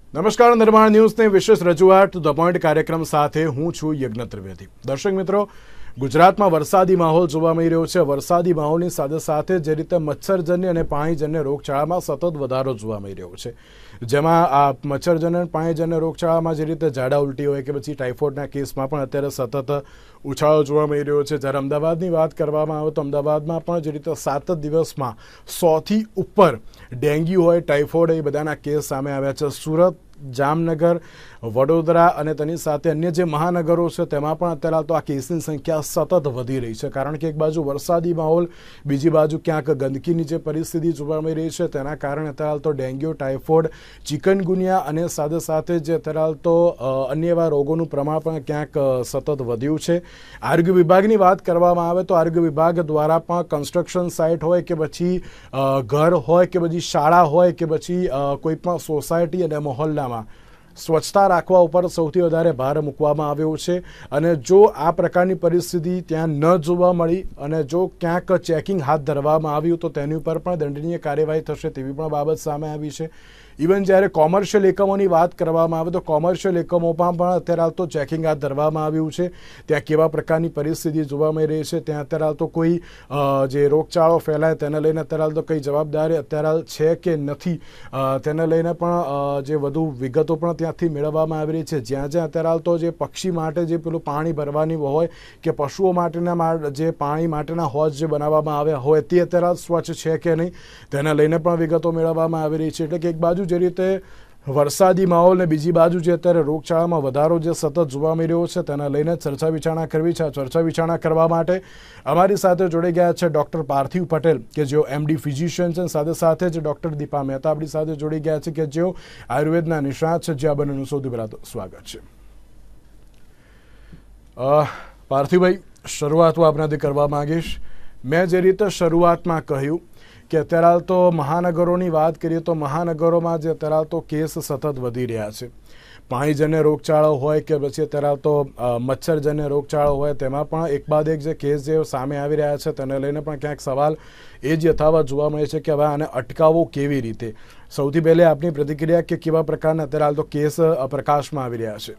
નમસ્કાર, નિર્માણ ન્યૂઝની વિશેષ રજૂઆત ધ પોઈન્ટ કાર્યક્રમ સાથે હું છું યજ્ઞ ત્રિવેદી। દર્શક મિત્રો, ગુજરાતમાં વરસાદી માહોલ જોવા મળી રહ્યો છે। વરસાદી માહોલની સાથે સાથે જે રીતે મચ્છરજન્ય અને પાણીજન્ય રોગચાળામાં સતત વધારો જોવા મળી રહ્યો છે, જેમાં આ મચ્છરજન્ય અને પાણીજન્ય રોગચાળામાં જે રીતે ઝાડા ઉલટી હોય કે પછી ટાઇફોઇડના કેસમાં પણ અત્યારે સતત ઉછાળો જોવા મળી રહ્યો છે। જ્યારે અમદાવાદની વાત કરવામાં આવે તો અમદાવાદમાં પણ જે રીતે 7 દિવસમાં 100થી ઉપર ડેન્ગ્યુ હોય, ટાઇફોઇડ એ બધાના કેસ સામે આવ્યા છે। સુરત, જામનગર, વડોદરા અને તેની સાથે અન્ય જે મહાનગરો છે તેમાં પણ અત્યારે તો આ કેસની સંખ્યા સતત વધી રહી છે, કારણ કે એક બાજુ વરસાદી માહોલ, બીજી બાજુ ક્યાંક ગંદકીની જે પરિસ્થિતિ જોવા મળી રહી છે તેના કારણે અત્યારે તો ડેન્ગ્યુ, ટાઇફોઇડ, ચિકનગુનિયા અને સાથે સાથે જે અત્યારે તો અન્ય એવા રોગોનું પ્રમાણ પણ ક્યાંક સતત વધ્યું છે। આરોગ્ય વિભાગની વાત કરવામાં આવે તો આરોગ્ય વિભાગ દ્વારા પણ કન્સ્ટ્રક્શન સાઇટ હોય કે પછી ઘર હોય કે પછી શાળા હોય કે પછી કોઈ પણ સોસાયટી અને મહોલ્લામાં સ્વચ્છતા રાખવા ઉપર સૌથી વધારે ભાર મૂકવામાં આવ્યો છે। અને જો આ પ્રકારની પરિસ્થિતિ ત્યાં ન જોવા મળી અને જો ક્યાંક ચેકિંગ હાથ ધરવામાં આવ્યું તો તેની ઉપર પણ દંડનીય કાર્યવાહી થશે તેવી પણ બાબત સામે આવી છે। ઇવન જ્યારે કોમર્શિયલ એકમોની વાત કરવામાં આવે તો કોમર્શિયલ એકમોમાં પણ અત્યારે હાલ તો ચેકિંગ હાથ ધરવામાં આવ્યું છે। ત્યાં કેવા પ્રકારની પરિસ્થિતિ જોવા મળી રહી છે, ત્યાં અત્યારે હાલ તો કોઈ જે રોગચાળો ફેલાય તેને લઈને અત્યારે હાલ તો કઈ જવાબદારી અત્યારે હાલ છે કે નથી તેને લઈને પણ જે વધુ વિગતો પણ ત્યાંથી મેળવવામાં આવી રહી છે। જ્યાં જ્યાં અત્યારે હાલ તો જે પક્ષી માટે જે પેલું પાણી ભરવાની હોય કે પશુઓ માટેના જે પાણી માટેના હોજ જે બનાવવામાં આવ્યા હોય તે અત્યારે હાલ સ્વચ્છ છે કે નહીં તેને લઈને પણ વિગતો મેળવવામાં આવી રહી છે। એટલે કે એક બાજુ જે રીતે વરસાદી માહોલ ને બીજી બાજુ જે અત્યારે રોગચાળામાં વધારો જે સતત જોવા મળી રહ્યો છે તેને લઈને ચર્ચા વિચારણા કરવી છે। ચર્ચા વિચારણા કરવા માટે અમારી સાથે જોડાઈ ગયા છે ડૉક્ટર પાર્થિવ પટેલ કે જેઓ MD ફિઝિશિયન છે, સાથે સાથે જ ડૉક્ટર દીપા મહેતા આપણી સાથે જોડી ગયા છે કે જેઓ આયુર્વેદના નિષ્ણાત છે। જે આ બંનેનું સૌથી પહેલાં તો સ્વાગત છે। પાર્થિવભાઈ, શરૂઆત હું આપનાથી કરવા માંગીશ। મેં જે રીતે શરૂઆતમાં કહ્યું કે અત્યારે હાલ તો મહાનગરોની વાત કરીએ તો મહાનગરોમાં જે અત્યારે હાલ તો કેસ સતત વધી રહ્યા છે। પાણીજન્ય રોગચાળો હોય કે પછી અત્યારે હાલ તો મચ્છરજન્ય રોગચાળો હોય તેમાં પણ એક બાદ એક જે કેસ જે સામે આવી રહ્યા છે તેને લઈને પણ ક્યાંક સવાલ એ જ યથાવત જોવા મળે છે કે હવે આને અટકાવવો કેવી રીતે। સૌથી પહેલે આપની પ્રતિક્રિયા કે કેવા પ્રકારના અત્યારે હાલ તો કેસ પ્રકાશમાં આવી રહ્યા છે?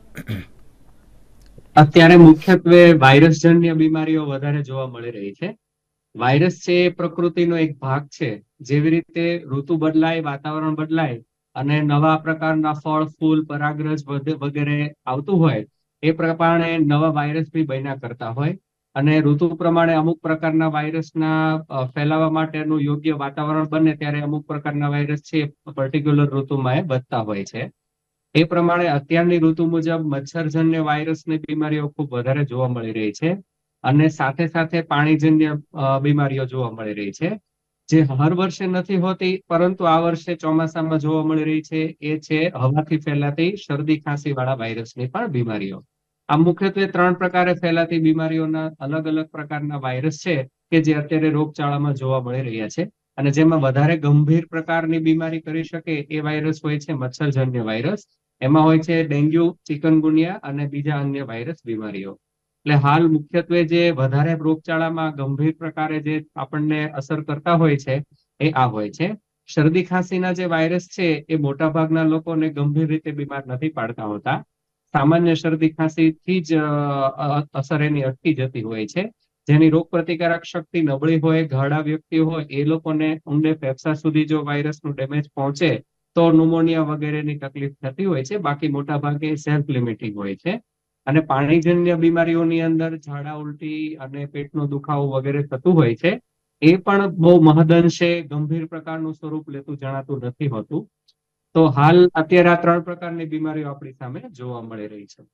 અત્યારે મુખ્યત્વે વાયરસજન્ય બીમારીઓ વધારે જોવા મળી રહી છે। વાયરસ છે એ પ્રકૃતિનો એક ભાગ છે। જેવી રીતે ઋતુ બદલાય, વાતાવરણ બદલાય અને નવા પ્રકારના ફળ, ફૂલ, પરાગરજ વગેરે આવતું હોય એ પ્રમાણે નવા વાયરસ બી બન્યા કરતા હોય અને ઋતુ પ્રમાણે અમુક પ્રકારના વાયરસના ફેલાવા માટેનું યોગ્ય વાતાવરણ બને ત્યારે અમુક પ્રકારના વાયરસ છે પર્ટિક્યુલર ઋતુમાં એ વધતા હોય છે। એ પ્રમાણે અત્યારની ઋતુ મુજબ મચ્છરજન્ય વાયરસની બીમારીઓ ખૂબ વધારે જોવા મળી રહી છે અને સાથે સાથે પાણીજન્ય બીમારીઓ જોવા મળી રહી છે, જે હર વર્ષે નથી હોતી પરંતુ આ વર્ષે ચોમાસામાં જોવા મળી રહી છે। એ છે હવાથી ફેલાતી શરદી ખાંસી વાળા વાયરસની પણ બીમારીઓ। આ મુખ્યત્વે 3 પ્રકારે ફેલાતી બીમારીઓના અલગ અલગ પ્રકારના વાયરસ છે કે જે અત્યારે રોગચાળામાં જોવા મળી રહ્યા છે અને જેમાં વધારે ગંભીર પ્રકારની બીમારી કરી શકે એ વાયરસ હોય છે મચ્છરજન્ય વાયરસ। એમાં હોય છે ડેન્ગ્યુ, ચિકનગુનિયા અને બીજા અન્ય વાયરસ બીમારીઓ। એટલે હાલ મુખ્યત્વે જે વધારે રોગચાળામાં ગંભીર પ્રકારે જે આપણને અસર કરતા હોય છે એ આ હોય છે। શરદી ખાંસીના જે વાયરસ છે એ મોટા ભાગના લોકોને ગંભીર રીતે બીમાર નથી પાડતા હોતા। સામાન્ય શરદી ખાંસીથી જ અસર એની અટકી જતી હોય છે। જેની રોગ પ્રતિકારક શક્તિ નબળી હોય, ઘરડા વ્યક્તિ હોય એ લોકોને ઊંડે ફેફસા સુધી જો વાયરસનું ડેમેજ પહોંચે તો ન્યુમોનિયા વગેરેની તકલીફ થતી હોય છે। બાકી મોટા ભાગે સેલ્ફ લિમિટિંગ હોય છે અને પાણીજન્ય બીમારીઓની અંદર ઝાડા ઉલટી અને પેટનો દુખાવો વગેરે થતું હોય છે। એ પણ બહુ મહદઅંશે ગંભીર પ્રકારનું સ્વરૂપ લેતું જણાતું નથી હોતું। તો હાલ અત્યારે આ 3 પ્રકારની બીમારીઓ આપણી સામે જોવા મળી રહી છે।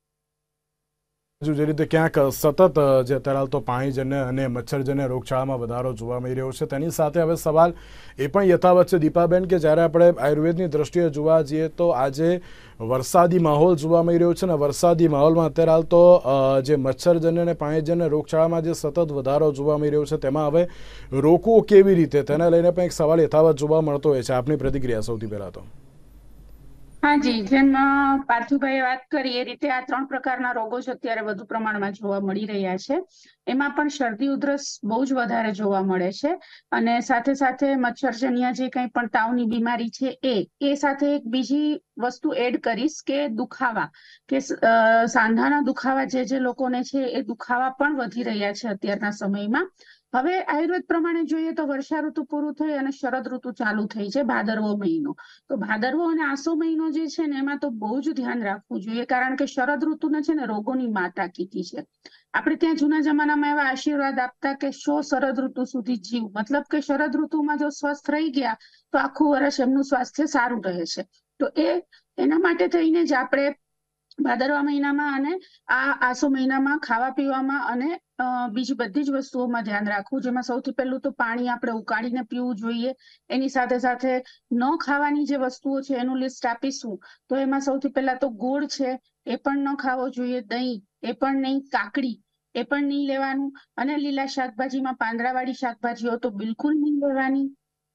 જે રીતે ક્યાંક સતત જે અત્યારે હાલ તો પાણીજન્ય અને મચ્છરજન્ય રોગચાળામાં વધારો જોવા મળી રહ્યો છે તેની સાથે હવે સવાલ એ પણ યથાવત છે દીપાબેન કે જ્યારે આપણે આયુર્વેદની દ્રષ્ટિએ જોવા જઈએ તો આજે વરસાદી માહોલ જોવા મળી રહ્યો છે ને વરસાદી માહોલમાં અત્યારે હાલ તો જે મચ્છરજન્ય અને પાણીજન્ય રોગચાળામાં જે સતત વધારો જોવા મળી રહ્યો છે તેમાં હવે રોકવું કેવી રીતે તેને લઈને પણ એક સવાલ યથાવત જોવા મળતો હોય છે। આપની પ્રતિક્રિયા સૌથી પહેલા તો? હા જી, જેમ પાર્થિવભાઈએ વાત કરી એ રીતે આ 3 પ્રકારના રોગો જ અત્યારે વધુ પ્રમાણમાં જોવા મળી રહ્યા છે. એમાં પણ શરદી ઉધરસ બહુ જ વધારે જોવા મળે છે અને સાથે સાથે મચ્છરજન્ય જે કંઈ પણ તાવની બીમારી છે એ સાથે એક બીજી વસ્તુ એડ કરીશ કે દુખાવા કે સાંધાના દુખાવા જે લોકોને છે એ દુખાવા પણ વધી રહ્યા છે અત્યારના સમયમાં. હવે આયુર્વેદ પ્રમાણે જોઈએ તો વર્ષા ઋતુ પૂરું થઈ અને શરદ ઋતુ ચાલુ થઈ છે, ભાદરવો મહિનો. તો ભાદરવો અને આસો મહિનો જે છે ને એમાં તો બહુ જ ધ્યાન રાખવું જોઈએ, કારણ કે શરદ ઋતુને છે ને રોગોની માતા કીધી છે. આપણે ત્યાં જૂના જમાનામાં એવા આશીર્વાદ આપતા કે 100 શરદ ઋતુ સુધી જીવ, મતલબ કે શરદ ઋતુમાં જો સ્વસ્થ રહી ગયા તો આખું વર્ષ એમનું સ્વાસ્થ્ય સારું રહે છે. તો એના માટે થઈને જ આપણે ભાદરવા મહિનામાં અને આ આસો મહિનામાં ખાવા પીવામાં અને બીજી બધી જ વસ્તુઓમાં ધ્યાન રાખવું, જેમાં સૌથી પહેલું તો પાણી આપણે ઉકાળીને પીવું જોઈએ. એની સાથે સાથે ન ખાવાની જે વસ્તુઓ છે એનું લિસ્ટ આપીશું તો એમાં સૌથી પહેલા તો ગોળ છે એ પણ ન ખાવો જોઈએ, દહીં એ પણ નહીં, કાકડી એ પણ નહીં લેવાનું અને લીલા શાકભાજીમાં પાંદડાવાળી શાકભાજીઓ તો બિલકુલ નહીં લેવાની.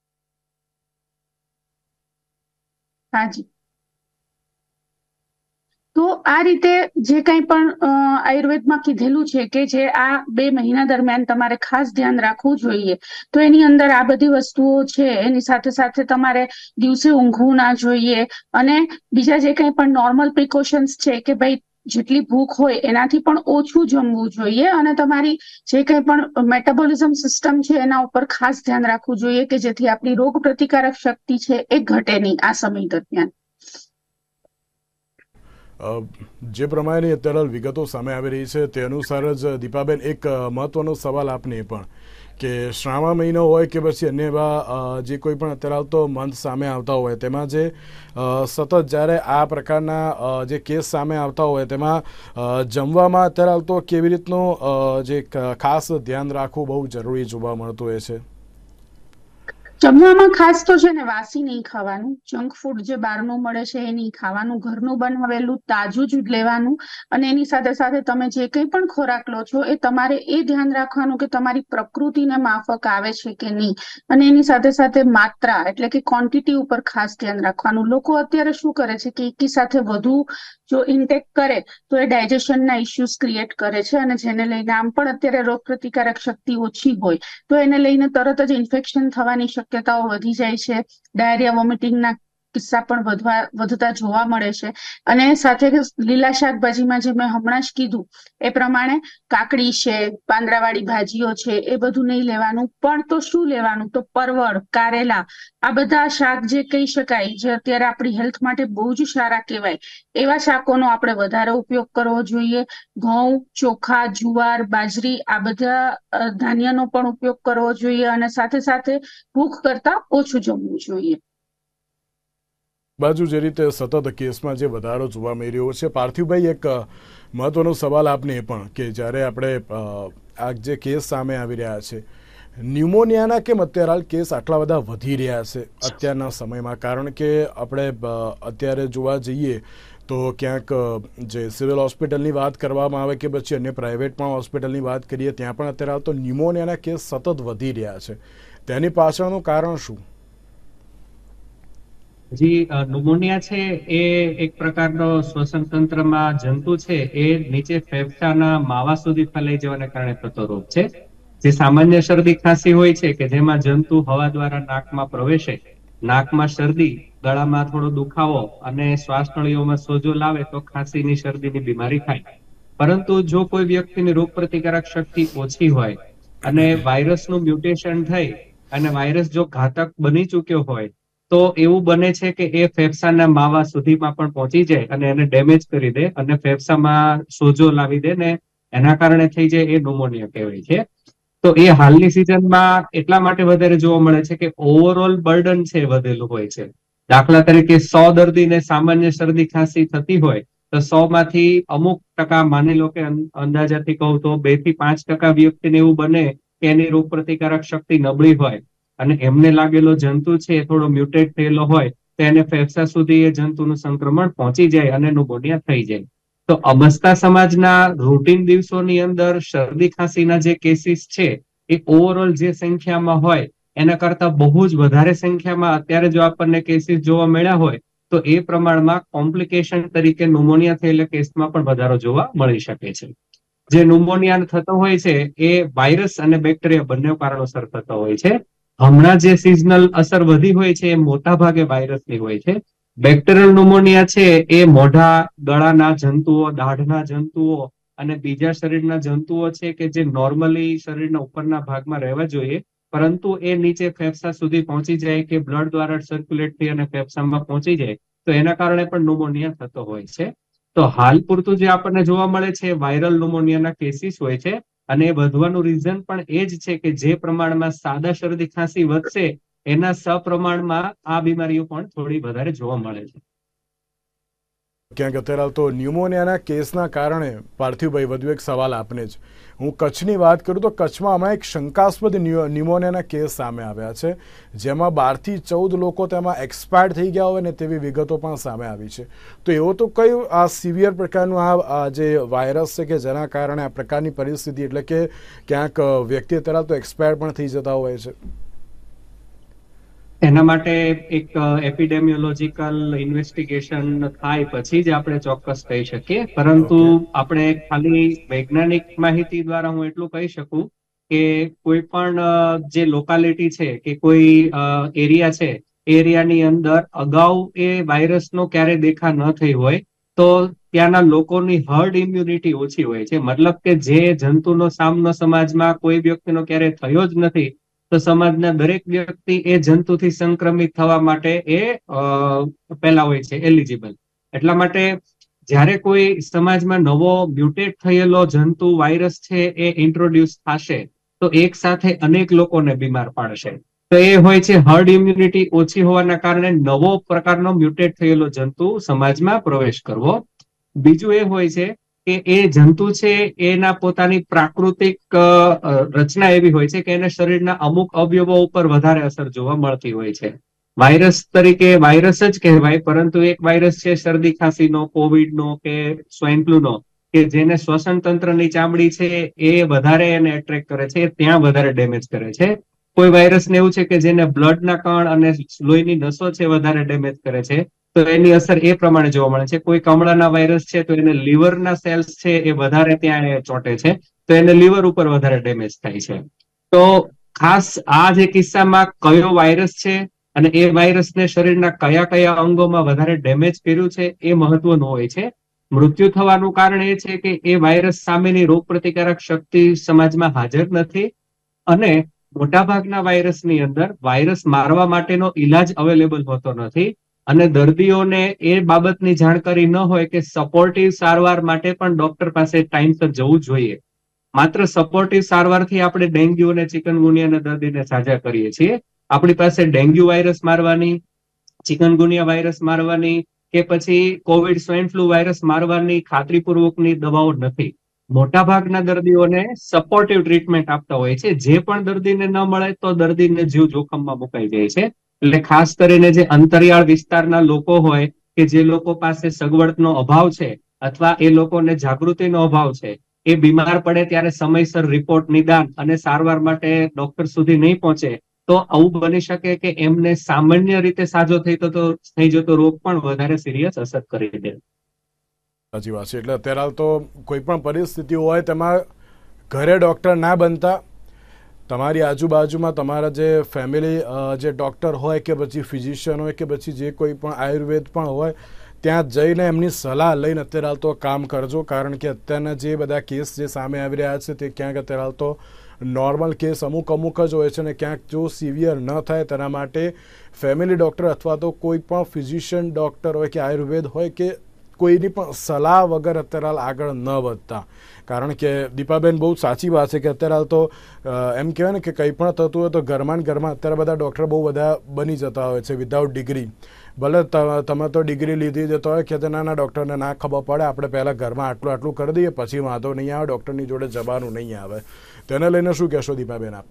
હાજી, તો આ રીતે જે કંઈ પણ આયુર્વેદમાં કીધેલું છે કે જે આ 2 મહિના દરમિયાન તમારે ખાસ ધ્યાન રાખવું જોઈએ, તો એની અંદર આ બધી વસ્તુઓ છે. એની સાથે સાથે તમારે દિવસે ઊંઘવું ના જોઈએ અને બીજા જે કંઈ પણ નોર્મલ પ્રિકોશન્સ છે કે ભાઈ જેટલી ભૂખ હોય એનાથી પણ ઓછું જમવું જોઈએ અને તમારી જે કંઈ પણ મેટાબોલિઝમ સિસ્ટમ છે એના ઉપર ખાસ ધ્યાન રાખવું જોઈએ કે જેથી આપણી રોગ પ્રતિકારક શક્તિ છે એ ઘટે નહીં આ સમય દરમિયાન. જે પ્રમાણેની અત્યારે વિગતો સામે આવી રહી છે તે અનુસાર જ દીપાબેન એક મહત્વનો સવાલ આપને પણ કે શ્રાવણ મહિનો હોય કે પછી અન્ય એવા જે કોઈ પણ અત્યારે આવતો મંથ સામે આવતા હોય તેમાં જે સતત જ્યારે આ પ્રકારના જે કેસ સામે આવતા હોય તેમાં જમવામાં અત્યારે આવતો કેવી રીતનું જે ખાસ ધ્યાન રાખવું બહુ જરૂરી જોવા મળતું હોય છે. જમવામાં ખાસ તો છે ને વાસી નહીં ખાવાનું, જંક ફૂડ જે બહારનું મળે છે એ નહીં ખાવાનું, ઘરનું બનાવેલું તાજું જ લેવાનું અને એની સાથે સાથે તમે જે કંઈ પણ ખોરાક લો છો એ તમારે એ ધ્યાન રાખવાનું કે તમારી પ્રકૃતિને માફક આવે છે કે નહીં અને એની સાથે સાથે માત્રા એટલે કે ક્વોન્ટિટી ઉપર ખાસ ધ્યાન રાખવાનું. લોકો અત્યારે શું કરે છે કે એકી સાથે વધુ જો ઇન્ટેક કરે તો એ ડાયજેશનના ઇશ્યુઝ ક્રિએટ કરે છે અને જેને લઈને આમ પણ અત્યારે રોગ પ્રતિકારક શક્તિ ઓછી હોય તો એને લઈને તરત જ ઇન્ફેક્શન થવાની શક્યતાઓ વધી જાય છે. ડાયરિયા વોમિટિંગના કિસ્સા પણ વધતા જોવા મળે છે અને સાથે લીલા શાકભાજીમાં જે મેં હમણાં જ કીધું એ પ્રમાણે કાકડી છે, પાંદડાવાળી ભાજીઓ છે એ બધું નહીં લેવાનું. પણ તો શું લેવાનું, તો પરવળ, કારેલા આ બધા શાક જે કહી શકાય જે અત્યારે આપણી હેલ્થ માટે બહુ જ સારા કહેવાય એવા શાકોનો આપણે વધારે ઉપયોગ કરવો જોઈએ. ઘઉં, ચોખા, જુવાર, બાજરી આ બધા ધાન્યનો પણ ઉપયોગ કરવો જોઈએ અને સાથે સાથે ભૂખ કરતા ઓછું જમવું જોઈએ. બાજુ જે રીતે સતત કેસમાં જે વધારો જોવા મળી રહ્યો છે, પાર્થિવભાઈ એક મહત્વનો સવાલ આપને એ પણ કે જ્યારે આપણે આ જે કેસ સામે આવી રહ્યા છે ન્યુમોનિયાના કેમ અત્યારે હાલ કેસ આટલા બધા વધી રહ્યા છે અત્યારના સમયમાં? કારણ કે આપણે અત્યારે જોવા જઈએ તો ક્યાંક જે સિવિલ હોસ્પિટલની વાત કરવામાં આવે કે પછી અન્ય પ્રાઇવેટ પણ હોસ્પિટલની વાત કરીએ ત્યાં પણ અત્યારે હાલ તો ન્યુમોનિયાના કેસ સતત વધી રહ્યા છે. તેની પાછળનું કારણ શું? જી, ન્યુમોનિયા છે એ એક પ્રકારનો શ્વસન તંત્રમાં જંતુ છે એ નીચે ફેફસાના માવા સુધી ફેલાઈ જવાને કારણે થતો રોગ છે. જે સામાન્ય શરદી ખાંસી હોય છે કે જેમાં જંતુ હવા દ્વારા નાકમાં પ્રવેશે, નાકમાં શરદી, ગળામાં થોડો દુખાવો અને શ્વાસનળીઓમાં સોજો લાવે તો ખાંસીની શરદીની બીમારી થાય. પરંતુ જો કોઈ વ્યક્તિની રોગ પ્રતિકારક શક્તિ ઓછી હોય અને વાયરસનું મ્યુટેશન થઈ અને વાયરસ જો ઘાતક બની ચૂક્યો હોય તો એવું બને છે કે એ ફેફસાના માવા સુધીમાં પણ પહોંચી જાય અને એને ડેમેજ કરી દે અને ફેફસામાં સોજો લાવી દે ને એના કારણે થઈ જાય એ ન્યુમોનિયા કહેવાય છે. તો એ હાલની સિઝનમાં એટલા માટે વધારે જોવા મળે છે કે ઓવરઓલ બર્ડન છે વધેલું હોય છે. દાખલા તરીકે 100 દર્દીને સામાન્ય શરદી ખાંસી થતી હોય તો 100 માંથી અમુક ટકા, માની લો કે અંદાજાથી કહું તો 2 થી 5% વ્યક્તિને એવું બને કે એની રોગ પ્રતિકારક શક્તિ નબળી હોય અને એમને લાગેલો જંતુ છે એ થોડો મ્યુટેટ થયેલો હોય તો એને ફેફસા સુધી એ જંતુનું સંક્રમણ પહોંચી જાય અને ન્યુમોનિયા થઈ જાય. તો અબસ્તા સમાજના રૂટીન દિવસોની અંદર શરદી ખાંસીના જે કેસીસ છે એ ઓવરઓલ જે સંખ્યામાં હોય એના કરતા બહુ જ વધારે સંખ્યામાં અત્યારે જો આપણને કેસીસ જોવા મળ્યા હોય તો એ પ્રમાણમાં કોમ્પ્લિકેશન તરીકે ન્યુમોનિયા થયેલા કેસમાં પણ વધારો જોવા મળી શકે છે. જે ન્યુમોનિયા થતો હોય છે એ વાયરસ અને બેક્ટેરિયા બંને કારણોસર થતો હોય છે. હમણાં જે સિઝનલ અસર વધી હોય છે એ મોટા ભાગે વાયરસની હોય છે. બેક્ટેરિયલ ન્યુમોનિયા છે એ મોઢા, ગળાના જંતુઓ, દાઢના જંતુઓ અને બીજા શરીરના જંતુઓ છે કે જે નોર્મલી શરીરના ઉપરના ભાગમાં રહેવા જોઈએ, પરંતુ એ નીચે ફેફસા સુધી પહોંચી જાય કે બ્લડ દ્વારા સર્ક્યુલેટ થઈ અને ફેફસામાં પહોંચી જાય, તો એના કારણે પણ ન્યુમોનિયા થતો હોય છે. તો હાલ પૂરતું જે આપણને જોવા મળે છે વાયરલ ન્યુમોનિયાના કેસીસ હોય છે, અને એ વધવાનું રીઝન પણ એ જ છે કે જે પ્રમાણમાં સાદા શરદી ખાંસી વધશે એના સપ્રમાણમાં આ બીમારીઓ પણ થોડી વધારે જોવા મળે છે. ક્યાંક અત્યારે તો ન્યુમોનિયાના કેસના કારણે પાર્થિવભાઈ વધુ એક સવાલ આપને જ, હું કચ્છની વાત કરું તો કચ્છમાં હમણાં એક શંકાસ્પદ ન્યુમોનિયાના કેસ સામે આવ્યા છે, જેમાં 12 થી 14 લોકો તેમાં એક્સપાયર થઈ ગયા હોય ને તેવી વિગતો પણ સામે આવી છે. તો એવો તો કયું આ સિવિયર પ્રકારનું આ જે વાયરસ છે કે જેના કારણે આ પ્રકારની પરિસ્થિતિ, એટલે કે ક્યાંક વ્યક્તિ અત્યારે તો એક્સપાયર પણ થઈ જતા હોય છે? એના માટે એક એપિડેમિયોલોજીકલ ઇન્વેસ્ટિગેશન થાય પછી જ આપણે ચોક્કસ કહી શકીએ, પરંતુ આપણે ખાલી વૈજ્ઞાનિક માહિતી દ્વારા હું એટલું કહી શકું કે કોઈ પણ જે લોકાલિટી છે કે કોઈ એરિયા છે, એરિયાની અંદર અગાઉ એ વાયરસનો ક્યારે દેખા ન થઈ હોય તો ત્યાંના લોકોની હર્ડ ઇમ્યુનિટી ઓછી હોય છે. મતલબ કે જે જંતુનો સામનો સમાજમાં કોઈ વ્યક્તિનો ક્યારે થયો જ નથી, તો સમાજના દરેક વ્યક્તિ એ જંતુથી સંક્રમિત થવા માટે એ પહેલા હોય છે એલિજિબલ. એટલા માટે જ્યારે કોઈ સમાજમાં નવો મ્યુટેટ થયેલો જંતુ વાયરસ છે એ ઇન્ટ્રોડ્યુસ થશે તો એક સાથે અનેક લોકોને બીમાર પાડશે. તો એ હોય છે હર્ડ ઇમ્યુનિટી ઓછી હોવાના કારણે નવો પ્રકારનો મ્યુટેટ થયેલો જંતુ સમાજમાં પ્રવેશ કરવો. બીજું એ હોય છે કે એ જંતુ છે એના પોતાની પ્રાકૃતિક રચના એવી હોય છે કે એને શરીરના અમુક અવયવો ઉપર વધારે અસર જોવા મળતી હોય છે. વાયરસ તરીકે વાયરસ જ કહેવાય, પરંતુ એક વાયરસ છે શરદી ખાંસીનો, કોવિડનો કે સ્વાઇન ફ્લૂનો, કે જેને શ્વસન તંત્રની ચામડી છે એ વધારે એને એટ્રેક્ટ કરે છે, ત્યાં વધારે ડેમેજ કરે છે. કોઈ વાયરસને એવું છે કે જેને બ્લડના કણ અને લોહીની નસો છે વધારે ડેમેજ કરે છે, તો એની અસર એ પ્રમાણે જોવા મળે છે. કોઈ કમળાના વાયરસ છે તો એને લીવરના સેલ્સ છે એ વધારે ત્યાં ચોંટે છે, તો એને લીવર ઉપર વધારે ડેમેજ થાય છે. તો ખાસ આ જે કિસ્સામાં કયો વાયરસ છે અને એ વાયરસને શરીરના કયા કયા અંગોમાં વધારે ડેમેજ કર્યું છે એ મહત્વનું હોય છે. મૃત્યુ થવાનું કારણ એ છે કે એ વાયરસ સામેની રોગ પ્રતિકારક શક્તિ સમાજમાં હાજર નથી, અને મોટાભાગના વાયરસની અંદર વાયરસ મારવા માટેનો ઈલાજ અવેલેબલ હોતો નથી, અને દર્દીઓને એ બાબતની જાણકારી ન હોય કે સપોર્ટિવ સારવાર માટે પણ ડોક્ટર પાસે ટાઈમસર જવું જોઈએ. માત્ર સપોર્ટિવ સારવારથી આપણે ડેન્ગ્યુ અને ચિકનગુનિયાના દર્દીને સાજા કરીએ છીએ. આપણી પાસે ડેન્ગ્યુ વાયરસ મારવાની, ચિકનગુનિયા વાયરસ મારવાની કે પછી કોવિડ સ્વાઇન ફ્લૂ વાયરસ મારવાની ખાતરીપૂર્વકની દવાઓ નથી. મોટાભાગના દર્દીઓને સપોર્ટિવ ટ્રીટમેન્ટ આપતા હોય છે. જે પણ દર્દીને ન મળે તો દર્દીને જીવ જોખમમાં મુકાઈ જાય છે. એટલે ખાસ કરીને જે અંતરિયાળ વિસ્તારના લોકો હોય કે જે લોકો પાસે સગવડનો અભાવ છે અથવા એ લોકોને જાગૃતિનો અભાવ છે, એ બીમાર પડે ત્યારે સમયસર રિપોર્ટ, નિદાન અને સારવાર માટે ડોક્ટર સુધી નહીં પહોંચે તો આવું બની શકે કે એમને સામાન્ય રીતે સાજો થઈ જતો રોગ પણ વધારે સિરિયસ અસર કરી દે. સાચી વાત છે. એટલે અત્યારે તો કોઈ પણ પરિસ્થિતિ હોય તેમાં ઘરે ડોક્ટર ના બનતા તમારી આજુબાજુમાં તમારા જે ફેમિલી જે ડોક્ટર હોય કે પછી ફિઝિશિયન હોય કે પછી જે કોઈ પણ આયુર્વેદ પણ હોય ત્યાં જઈને એમની સલાહ લઈને અત્યારે તો કામ કરજો. કારણ કે અત્યારના જે બધા કેસ જે સામે આવી રહ્યા છે તે ક્યાંક અત્યારે તો નોર્મલ કેસ અમુક જ હોય છે, ને ક્યાંક જો સિવિયર ન થાય તેના માટે ફેમિલી ડૉક્ટર અથવા તો કોઈ પણ ફિઝિશિયન ડૉક્ટર હોય કે આયુર્વેદ હોય કે કોઈની પણ સલાહ વગર અત્યારે આગળ ન વધતા. કારણ કે દીપાબેન બહુ સાચી વાત છે કે અત્યારે તો એમ કહેવાય ને કે કંઈ પણ થતું હોય તો ઘરમાં અત્યારે બધા ડૉક્ટર બહુ બધા બની જતા હોય છે વિધાઉટ ડિગ્રી. ભલે તમે તો ડિગ્રી લીધી જતો હોય કે નાના ડૉક્ટરને ના ખબર પડે, આપણે પહેલાં ઘરમાં આટલું કરી દઈએ પછી વાંધો નહીં આવે, ડૉક્ટરની જોડે જવાનું નહીં આવે. તેને લઈને શું કહેશો દીપાબેન આપ?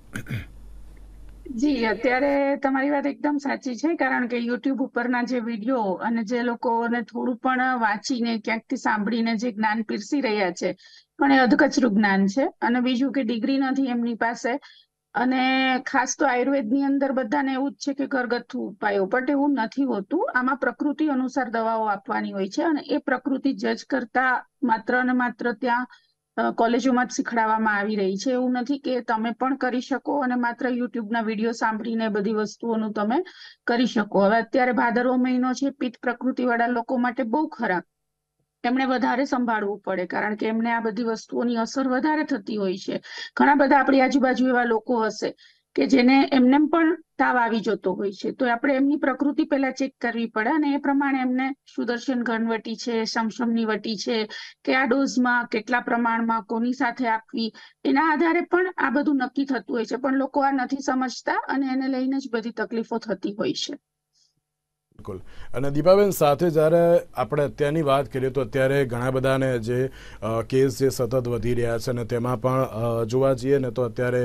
જી, અત્યારે તમારી વાત એકદમ સાચી છે. કારણ કે યુટ્યુબ ઉપરના જે વિડીયો અને જે લોકોને થોડું પણ વાંચીને ક્યાંકથી સાંભળીને જે જ્ઞાન પીરસી રહ્યા છે પણ એ અધકચરું જ્ઞાન છે. અને બીજું કે ડિગ્રી નથી એમની પાસે, અને ખાસ તો આયુર્વેદની અંદર બધાને એવું જ છે કે ઘરગથ્થુ ઉપાયો, બટ એવું નથી હોતું. આમાં પ્રકૃતિ અનુસાર દવાઓ આપવાની હોય છે અને એ પ્રકૃતિ જજ કરતા માત્ર ને માત્ર ત્યાં કોલેજોમાં જ શીખડાવવામાં આવી રહી છે. એવું નથી કે તમે પણ કરી શકો અને માત્ર યુટ્યુબના વિડીયો સાંભળીને બધી વસ્તુઓનું તમે કરી શકો. હવે અત્યારે ભાદરવો મહિનો છે, પિત્ત પ્રકૃતિવાળા લોકો માટે બહુ ખરાબ. એમણે વધારે સંભાળવું પડે કારણ કે એમને આ બધી વસ્તુઓની અસર વધારે થતી હોય છે. ઘણા બધા આપણી આજુબાજુ એવા લોકો હશે કે જેને એમને પણ તાવ આવી જતો હોય છે, તો આપણે એમની પ્રકૃતિ પહેલા ચેક કરવી પડે અને એ પ્રમાણે એમને સુદર્શન ઘનવટી છે, સમસમની વટી છે, કયા ડોઝમાં કેટલા પ્રમાણમાં કોની સાથે આપવી, એના આધારે પણ આ બધું નક્કી થતું હોય છે. પણ લોકો આ નથી સમજતા અને એને લઈને જ બધી તકલીફો થતી હોય છે. બિલકુલ. અને દીપાબેન, સાથે જ્યારે આપણે અત્યારની વાત કરીએ તો અત્યારે ઘણા બધાને જે કેસ જે સતત વધી રહ્યા છે અને તેમાં પણ જોવા જઈએ ને તો અત્યારે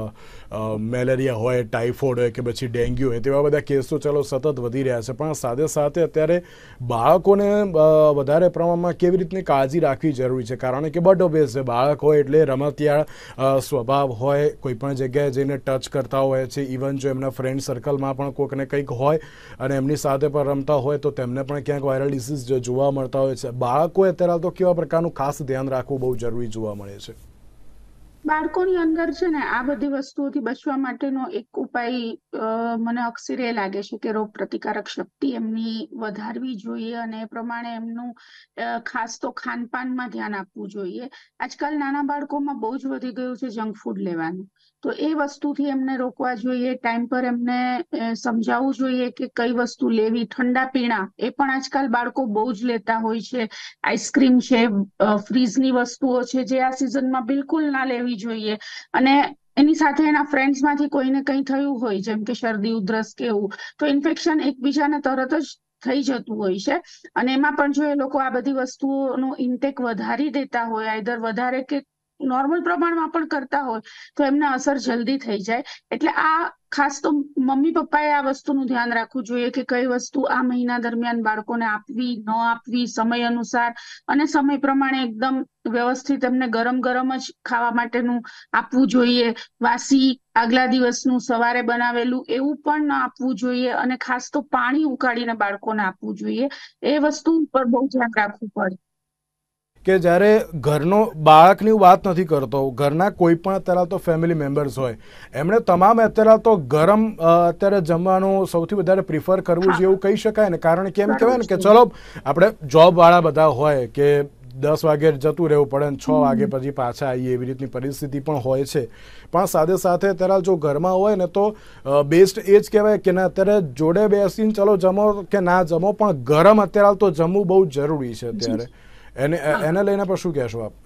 મેલેરિયા હોય, ટાઇફોઇડ હોય કે પછી ડેન્ગ્યુ હોય, તેવા બધા કેસ તો ચલો સતત વધી રહ્યા છે. પણ સાથે સાથે અત્યારે બાળકોને વધારે પ્રમાણમાં કેવી રીતની કાળજી રાખવી જરૂરી છે? કારણ કે બટ ઓબ્વિયસ છે, બાળક હોય એટલે રમતિયાળ સ્વભાવ હોય, કોઈ પણ જગ્યાએ જઈને ટચ કરતા હોય છે. ઇવન જો એમના ફ્રેન્ડ સર્કલમાં પણ કોઈકને કંઈક હોય અને એમની સાથે પર રમતા હોય તો તેમને પણ ક્યાંક વાયરલ ડિસીઝ જોવા મળતા હોય છે. બાળકોએ અત્યારે તો કેવા પ્રકારનું ખાસ ધ્યાન રાખવું બહુ જરૂરી જોવા મળે છે? બાળકોની અંદર છે ને આ બધી વસ્તુઓથી બચવા માટેનો એક ઉપાય મને અક્ષરે એ લાગે છે કે રોગ પ્રતિકારક શક્તિ એમની વધારવી જોઈએ અને એ પ્રમાણે એમનું ખાસ તો ખાનપાનમાં ધ્યાન આપવું જોઈએ. આજકાલ નાના બાળકોમાં બહુ જ વધી ગયું છે જંક ફૂડ લેવાનું, તો એ વસ્તુથી એમને રોકવા જોઈએ. ટાઈમ પર એમને સમજાવવું જોઈએ કે કઈ વસ્તુ લેવી. ઠંડા પીણા એ પણ આજકાલ બાળકો બહુ જ લેતા હોય છે. આઈસ્ક્રીમ છે, ફ્રીઝની વસ્તુઓ છે, જે આ સિઝનમાં બિલકુલ ના લેવી જોઈએ. અને એની સાથે એના ફ્રેન્ડ્સમાંથી કોઈને કંઈ થયું હોય, જેમ કે શરદી, ઉધરસ કે એવું, તો ઇન્ફેક્શન એકબીજાને તરત જ થઈ જતું હોય છે. અને એમાં પણ જો એ લોકો આ બધી વસ્તુઓનો ઇન્ટેક વધારી દેતા હોય, આઈધર વધારે કે નોર્મલ પ્રમાણમાં પણ કરતા હોય, તો એમને અસર જલ્દી થઈ જાય. એટલે આ ખાસ તો મમ્મી પપ્પાએ આ વસ્તુનું ધ્યાન રાખવું જોઈએ કે કઈ વસ્તુ આ મહિના દરમિયાન બાળકોને આપવી, ન આપવી, સમય અનુસાર અને સમય પ્રમાણે એકદમ વ્યવસ્થિત એમને ગરમ ગરમ જ ખાવા માટેનું આપવું જોઈએ. વાસી આગલા દિવસનું સવારે બનાવેલું એવું પણ ન આપવું જોઈએ. અને ખાસ તો પાણી ઉકાળીને બાળકોને આપવું જોઈએ. એ વસ્તુ પર બહુ ધ્યાન રાખવું પડે. કે જ્યારે ઘરનો બાળકની વાત નથી કરતો, ઘરના કોઈ પણ અત્યારે તો ફેમિલી મેમ્બર્સ હોય, એમણે તમામ અત્યારે તો ગરમ અત્યારે જમવાનું સૌથી વધારે પ્રિફર કરવું જોઈએ એવું કહી શકાય ને? કારણ કે એમ કહેવાય ને કે ચલો આપણે જોબવાળા બધા હોય કે 10 વાગે જતું રહેવું પડે ને 6 વાગે પછી પાછા આવીએ, એવી રીતની પરિસ્થિતિ પણ હોય છે. પણ સાથે સાથે અત્યારે જો ઘરમાં હોય ને તો બેસ્ટ એ જ કહેવાય કે ના અત્યારે જોડે બેસીને ચલો જમો કે ના જમો, પણ ગરમ અત્યારે તો જમવું બહુ જરૂરી છે અત્યારે. એને લઈને પણ શું કહેશો આપ?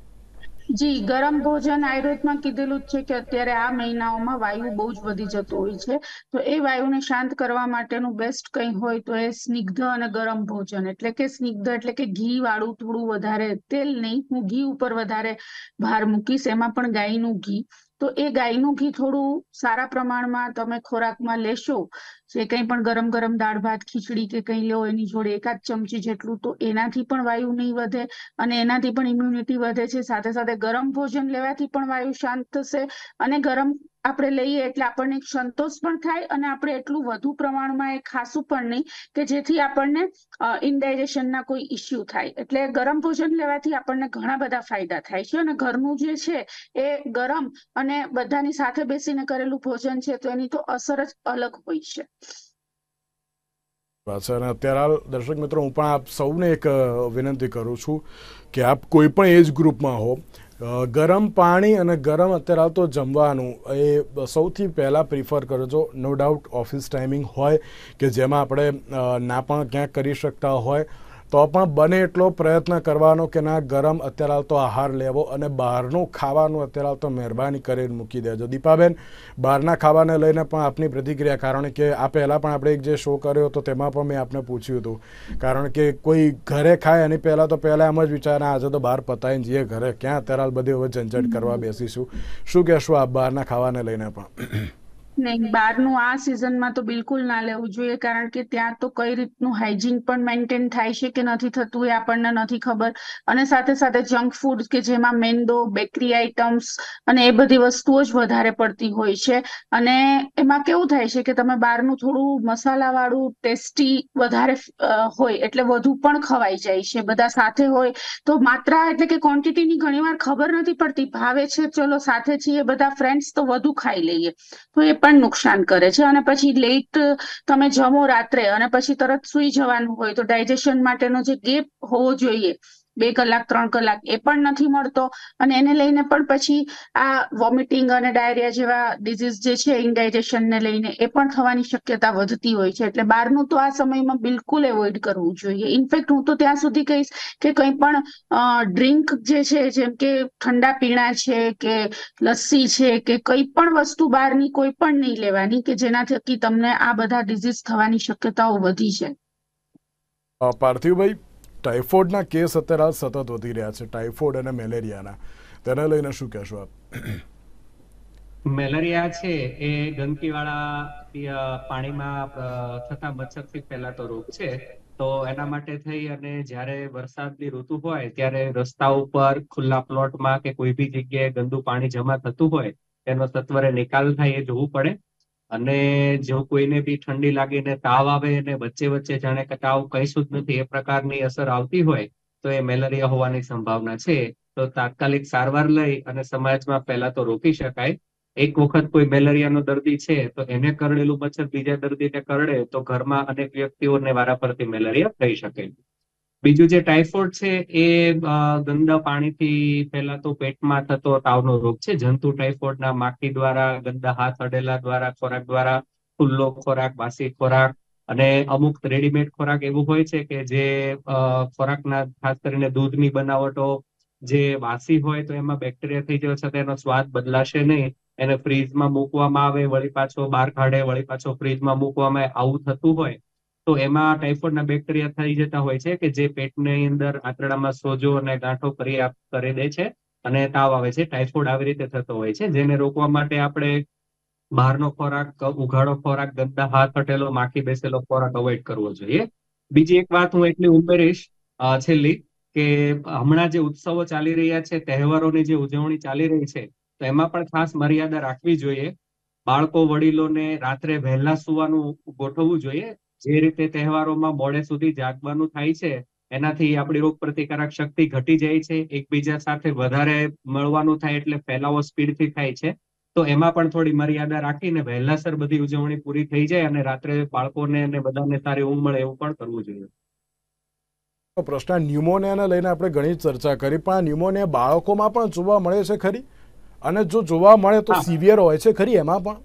જી, ગરમ ભોજન આયુર્વેદમાં કીધેલું જ છે કે અત્યારે આ મહિનાઓમાં વાયુ બહુ જ વધી જતો હોય છે, તો એ વાયુને શાંત કરવા માટેનું બેસ્ટ કંઈ હોય તો એ સ્નિગ્ધ અને ગરમ ભોજન. એટલે કે સ્નિગ્ધ એટલે કે ઘી વાળું, થોડું વધારે, તેલ નહીં, હું ઘી ઉપર વધારે ભાર મૂકીશ, એમાં પણ ગાયનું ઘી. તો એ ગાયનું ઘી થોડું સારા પ્રમાણમાં તમે ખોરાકમાં લેશો, જે કંઈ પણ ગરમ ગરમ દાળ ભાત ખીચડી કે કંઈ લો એની જોડે 1 ચમચી જેટલું, તો એનાથી પણ વાયુ નહીં વધે અને એનાથી પણ ઇમ્યુનિટી વધે છે. સાથે સાથે ગરમ ભોજન લેવાથી પણ વાયુ શાંત થશે અને ગરમ આપણે લઈએ એટલે આપણને એક સંતોષ પણ થાય અને આપણે એટલું વધુ પ્રમાણમાં એ ખાશું પણ નહીં કે જેથી આપણને ઇનડાઇજેશનના કોઈ ઇસ્યુ થાય. એટલે ગરમ ભોજન લેવાથી આપણને ઘણા બધા ફાયદા થાય છે. અને ઘરનું જે છે એ ગરમ અને બધાની સાથે બેસીને કરેલું ભોજન છે, તો એની તો અસર જ અલગ હોય છે. અને અત્યારે હાલ દર્શક મિત્રો, હું પણ આપ સૌને એક વિનંતી કરું છું કે આપ કોઈ પણ એજ ગ્રુપમાં હો, ગરમ પાણી અને ગરમ અત્યારે હાલ તો જમવાનું એ સૌથી પહેલાં પ્રિફર કરજો. નો ડાઉટ ઓફિસ ટાઈમિંગ હોય કે જેમાં આપણે ના પણ ક્યાંક કરી શકતા હોય તો પણ બને એટલો પ્રયત્ન કરવાનો કે ના ગરમ અત્યારે હાલ તો આહાર લેવો અને બહારનું ખાવાનું અત્યારે હાલ તો મહેરબાની કરીને મૂકી દેજો. દીપાબેન, બહારના ખાવાને લઈને પણ આપની પ્રતિક્રિયા? કારણ કે આ પહેલાં પણ આપણે એક જે શો કર્યો હતો તેમાં પણ મેં આપને પૂછ્યું હતું, કારણ કે કોઈ ઘરે ખાય એની પહેલાં તો પહેલાં એમ જ વિચારે આજે તો બહાર પતાવીને જઈએ ઘરે, ક્યાં અત્યારે હાલ બધી હવે ઝંઝટ કરવા બેસીશું. શું કહેશો આપ બહારના ખાવાને લઈને પણ? નહીં, બહારનું આ સિઝનમાં તો બિલકુલ ના લેવું જોઈએ, કારણ કે ત્યાં તો કઈ રીતનું હાઇજીન પણ મેન્ટેન થાય છે કે નથી થતું એ આપણને નથી ખબર. અને સાથે સાથે જંક ફૂડ કે જેમાં મેંદો, બેકરી આઇટમ્સ અને એ બધી વસ્તુઓ જ વધારે પડતી હોય છે. અને એમાં કેવું થાય છે કે તમે બહારનું થોડું મસાલાવાળું ટેસ્ટી વધારે હોય એટલે વધુ પણ ખવાઈ જાય છે. બધા સાથે હોય તો માત્રા એટલે કે ક્વોન્ટિટીની ઘણીવાર ખબર નથી પડતી, ભાવે છે ચલો સાથે છીએ બધા ફ્રેન્ડ્સ તો વધુ ખાઈ લઈએ, તો એ પણ નુકસાન કરે છે. અને પછી લેટ તમે જમો રાત્રે અને પછી તરત સુઈ જવાનું હોય તો ડાયજેશન માટેનો જે ગેપ હોવો જોઈએ 2 કલાક 3 કલાક એ પણ નથી મળતો. અને એને લઈને પણ પછી આ વોમિટિંગ અને ડાયરિયા જેવા ડિઝીઝ જે છે ઇનડાયજેશનને લઈને એ પણ થવાની શક્યતા વધતી હોય છે. એટલે બહારનું તો આ સમયમાં બિલકુલ એવોઇડ કરવું જોઈએ. ઇનફેક્ટ હું તો ત્યાં સુધી કહીશ કે કંઈ પણ ડ્રિંક જે છે, જેમ કે ઠંડા પીણા છે કે લસ્સી છે કે કઈ પણ વસ્તુ બહારની કોઈ પણ નહીં લેવાની કે જેના થકી તમને આ બધા ડિઝીઝ થવાની શક્યતાઓ વધી છે. પાર્થિવભાઈ, ટાઇફોઇડના કેસ અત્યારે સતત વધી રહ્યા છે, ટાઇફોઇડ અને મેલેરિયાના, તેને લઈને શું કહેશો આપ? મેલેરિયા છે એ ગંદકીવાળા પાણીમાં થતા મચ્છરથી ફેલાતો રોગ છે. તો એના માટે થઈ અને જ્યારે વરસાદની ઋતુ હોય ત્યારે રસ્તા ઉપર, ખુલ્લા પ્લોટમાં કે કોઈ બી જગ્યાએ ગંદુ પાણી જમા થતું હોય તેનો સત્વરે નિકાલ થાય એ જોવું પડે. અને જો કોઈને બી ઠંડી લાગીને તાવ આવે અને વચ્ચે વચ્ચે જાણે કે તાવ કહીશું જ નથી એ પ્રકારની અસર આવતી હોય તો એ મેલેરિયા હોવાની સંભાવના છે. તો તાત્કાલિક સારવાર લઈ અને સમાજમાં ફેલાતો રોકી શકાય. એક વખત કોઈ મેલેરિયાનો દર્દી છે તો એને કરડેલું મચ્છર બીજા દર્દીને કરડે તો ઘરમાં અનેક વ્યક્તિઓને વારાફરતી મેલેરિયા થઈ શકે. બીજું જે ટાઇફોઇડ છે એ ગંદા પાણીથી ફેલાતો પેટમાં થતો તાવનો રોગ છે. જંતુ ટાઇફોઇડના માખી દ્વારા, ગંદા હાથ અડેલા દ્વારા, ખોરાક દ્વારા, ખુલ્લો ખોરાક, બાસી ખોરાક અને અમુક રેડીમેડ ખોરાક એવું હોય છે કે જે ખોરાકના ખાસ કરીને દૂધની બનાવટો જે વાસી હોય તો એમાં બેક્ટેરિયા થઈ જાય છે, એનો સ્વાદ બદલાશે નહીં. એને ફ્રીજમાં મૂકવામાં આવે, વળી પાછો બહાર કાઢે, વળી પાછો ફ્રીજમાં મૂકવામાં આવે, આવું થતું હોય તો એમાં ટાઇફોઇડના બેક્ટેરિયા થઈ જતા હોય છે કે જે પેટની અંદર આંતરડામાં સોજો અને ગાંઠો કરી દે છે અને તાવ આવે છે. ટાઇફોઇડ આવી રીતે થતો હોય છે, જેને રોકવા માટે આપણે બહારનો ખોરાક, ઉઘાડો ખોરાક, ગંદા હાથ અટેલો, માખી બેસેલો ખોરાક અવોઇડ કરવો જોઈએ. બીજી એક વાત હું એટલી ઉમેરીશ છેલ્લી કે હમણાં જે ઉત્સવો ચાલી રહ્યા છે, તહેવારોની જે ઉજવણી ચાલી રહી છે તો એમાં પણ ખાસ મર્યાદા રાખવી જોઈએ. બાળકો, વડીલોને રાત્રે વહેલા સુવાનું ગોઠવવું જોઈએ. જે રીતે તહેવારોમાં મોડે સુધી જાગવાનું થાય છે એનાથી આપણી રોગ પ્રતિકારક શક્તિ ઘટી જાય છે. એકબીજા સાથે વધારે મળવાનું થાય એટલે ફેલાવો સ્પીડથી થાય છે. તો એમાં પણ થોડી મર્યાદા રાખીને વહેલાસર બધી ઉજવણી પૂરી થઈ જાય અને રાત્રે બાળકોને અને બધાને સારી ઊંઘ મળે એવું પણ કરવું જોઈએ. પ્રશ્ન ન્યુમોનિયાને લઈને આપણે ઘણી ચર્ચા કરી, પણ આ ન્યુમોનિયા બાળકોમાં પણ જોવા મળે છે ખરી? અને જો જોવા મળે તો સિવિયર હોય છે ખરી એમાં પણ?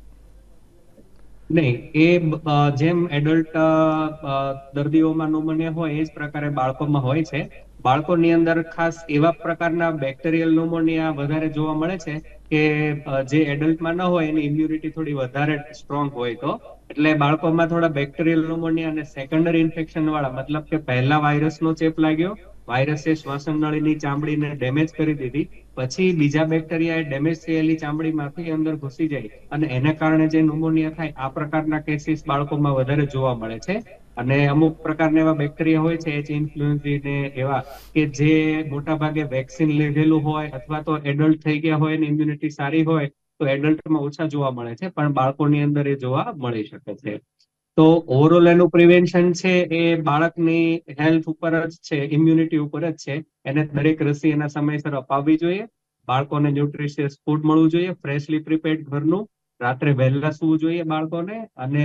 નહીં, એ જેમ એડલ્ટ દર્દીઓમાં ન્યુમોનિયા હોય એ જ પ્રકારે બાળકોમાં હોય છે. બાળકોની અંદર ખાસ એવા પ્રકારના બેક્ટેરિયલ ન્યુમોનિયા વધારે જોવા મળે છે કે જે એડલ્ટમાં ન હોય એની ઇમ્યુનિટી થોડી વધારે સ્ટ્રોંગ હોય તો. એટલે બાળકોમાં થોડા બેક્ટેરિયલ ન્યુમોનિયા અને સેકન્ડરી ઇન્ફેક્શન વાળા, મતલબ કે પહેલા વાયરસનો ચેપ લાગ્યો, વાયરસે શ્વાસન નળીની ચામડીને ડેમેજ કરી દીધી, પછી બીજા બેક્ટેરિયાએ ડેમેજ થયેલી ચામડીમાંથી અંદર ઘૂસી જાય અને એને કારણે જે ન્યુમોનિયા થાય, આ પ્રકારના કેસીસ બાળકોમાં વધારે જોવા મળે છે. અને અમુક પ્રકારના એવા બેક્ટેરિયા હોય છે, એચ ઇન્ફ્લુએન્ઝા ને એવા કે જે મોટા ભાગે વેક્સિન લીધેલું હોય અથવા તો એડલ્ટ થઈ ગયા હોય અને ઇમ્યુનિટી સારી હોય તો એડલ્ટમાં ઓછા જોવા મળે છે, પણ બાળકોની અંદર એ જોવા મળી શકે છે. તો ઓવરઓલ એનું પ્રિવેન્શન છે એ બાળકની હેલ્થ ઉપર જ છે, ઇમ્યુનિટી ઉપર જ છે. એને દરેક રસી એના સમયસર અપાવવી જોઈએ. બાળકોને ન્યુટ્રિશિયસ ફૂડ મળવું જોઈએ, ફ્રેશલી પ્રિપેર્ડ ઘરનું. રાત્રે વહેલા સૂવું જોઈએ બાળકોને. અને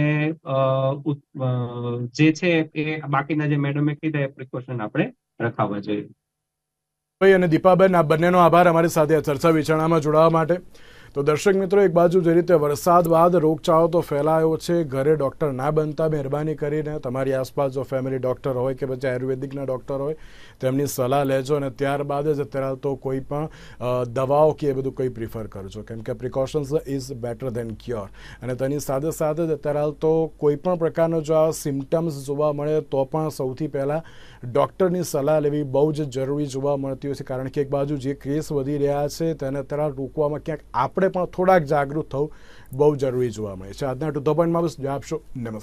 જે છે એ બાકીના જે મેડમે કીધા એ પ્રિકોશન આપણે રખાવવા જોઈએ. ભાઈ અને દીપાબેન, આ બંનેનો આભાર અમારી સાથે ચર્ચા વિચારણામાં જોડાવા માટે. તો દર્શક મિત્રો, એક બાજુ જે રીતે વરસાદ બાદ રોગચાળો તો ફેલાયો છે, ઘરે ડૉક્ટર ના બનતા મહેરબાની કરીને તમારી આસપાસ જો ફેમિલી ડૉક્ટર હોય કે પછી આયુર્વેદિકના ડૉક્ટર હોય તેમની સલાહ લેજો અને ત્યારબાદ જ અત્યારે તો કોઈ પણ દવાઓ કે એ બધું કંઈ પ્રિફર કરજો, કેમ કે precautions is better than cure. અને તેની સાથે સાથે જ અત્યારે તો કોઈ પણ પ્રકારનો જો આ સિમ્ટમ્સ જોવા મળે તો પણ સૌથી પહેલાં ડૉક્ટરની સલાહ લેવી બહુ જ જરૂરી જોવા મળતી હોય છે, કારણ કે એક બાજુ જે કેસ વધી રહ્યા છે તેને અત્યારે રોકવામાં ક્યાંક આપણે આપણે પણ થોડાક જાગૃત થવું બહુ જરૂરી જોવા મળે છે. આજના ટુ ધ પોઈન્ટમાં બસ જવાબ આપશો. નમસ્કાર.